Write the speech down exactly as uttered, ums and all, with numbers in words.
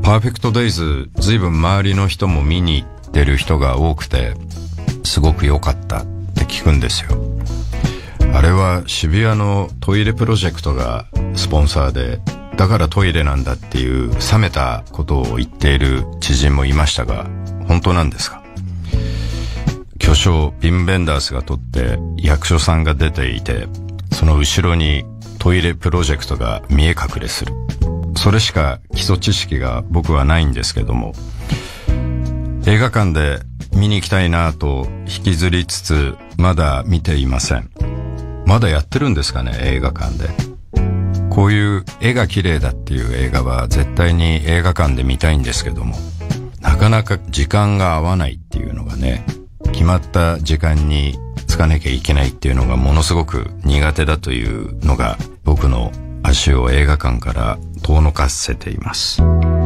パーフェクトデイズ、ずいぶん周りの人も見に行ってる人が多くて、すごく良かったって聞くんですよ。あれは渋谷のトイレプロジェクトがスポンサーで、だからトイレなんだっていう冷めたことを言っている知人もいましたが、本当なんですか？巨匠ビム・ベンダースが撮って役所さんが出ていて、その後ろにトイレプロジェクトが見え隠れする。それしか基礎知識が僕はないんですけども、映画館で見に行きたいなと引きずりつつ、まだ見ていません。まだやってるんですかね、映画館で。こういう絵が綺麗だっていう映画は絶対に映画館で見たいんですけども、なかなか時間が合わないっていうのがね、決まった時間に着かなきゃいけないっていうのがものすごく苦手だというのが僕の足を映画館から遠のかせています。